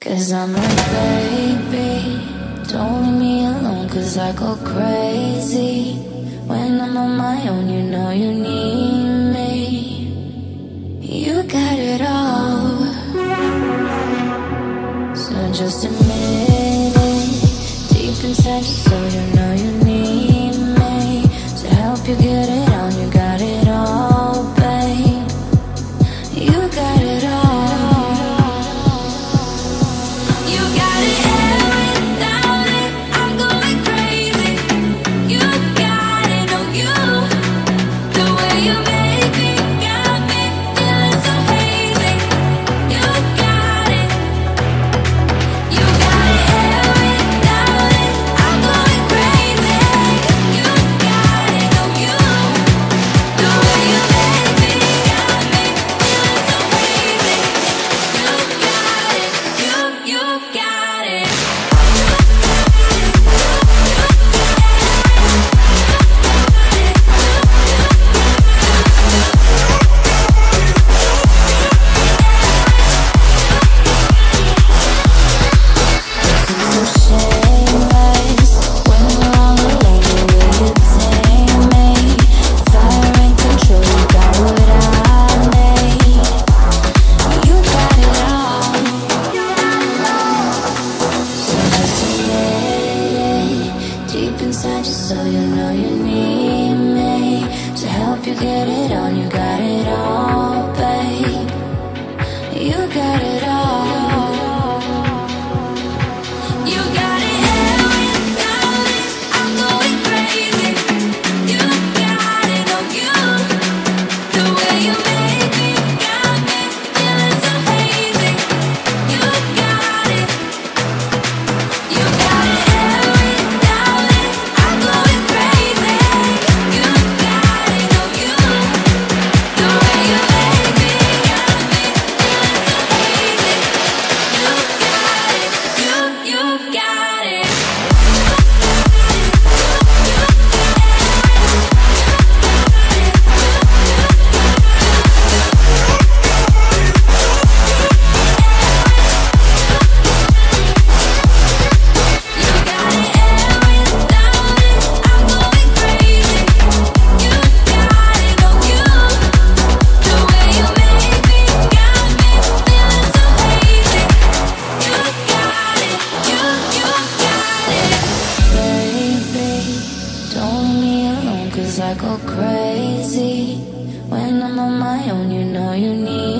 'Cause I'm like, baby, don't leave me alone, 'cause I go crazy when I'm on my own. You know you need me. You got it all, so just admit it. Deep inside your soul, you know you need me to help you get it on. You got it all, babe. You got it all. So you know you need me to help you get it on. You got it all, babe. You got it all. You got it, and without it, I'm going crazy. You got it on you. The way you make me got me feeling so hazy. You got it. You got it, and without it, I'm going crazy. You got it on you. The way you make me got me feeling so hazy. You got it. You got it. I go crazy when I'm on my own. You know you need